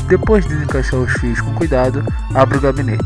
Depois de encaixar os fios com cuidado, abra o gabinete.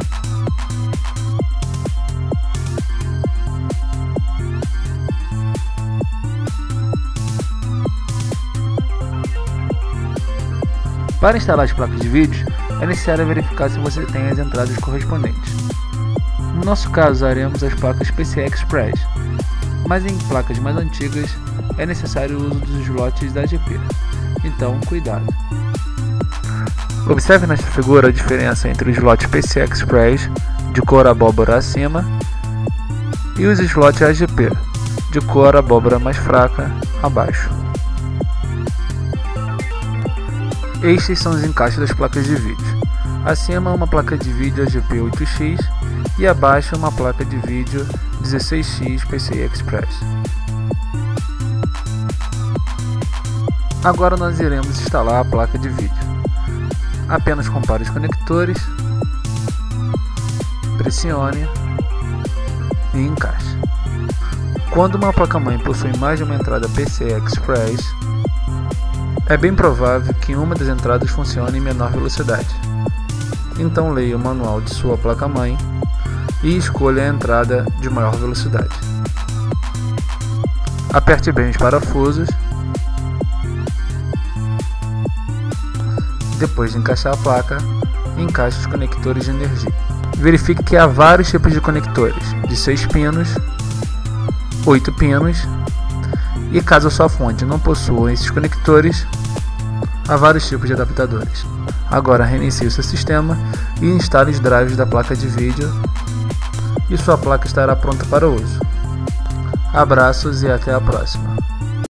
Para instalar as placas de vídeo, é necessário verificar se você tem as entradas correspondentes. No nosso caso, usaremos as placas PCI Express, mas em placas mais antigas é necessário o uso dos slots da AGP, então cuidado. Observe nesta figura a diferença entre o slot PCI Express de cor abóbora acima e os slots AGP de cor abóbora mais fraca abaixo. Estes são os encaixes das placas de vídeo. Acima uma placa de vídeo AGP 8X e abaixo uma placa de vídeo 16X PCI Express. Agora nós iremos instalar a placa de vídeo. Apenas compare os conectores, pressione e encaixe. Quando uma placa-mãe possui mais de uma entrada PCI Express, é bem provável que uma das entradas funcione em menor velocidade. Então leia o manual de sua placa-mãe e escolha a entrada de maior velocidade. Aperte bem os parafusos. Depois de encaixar a placa, encaixe os conectores de energia. Verifique que há vários tipos de conectores, de 6 pinos, 8 pinos, e caso a sua fonte não possua esses conectores, há vários tipos de adaptadores. Agora reinicie o seu sistema e instale os drives da placa de vídeo e sua placa estará pronta para uso. Abraços e até a próxima.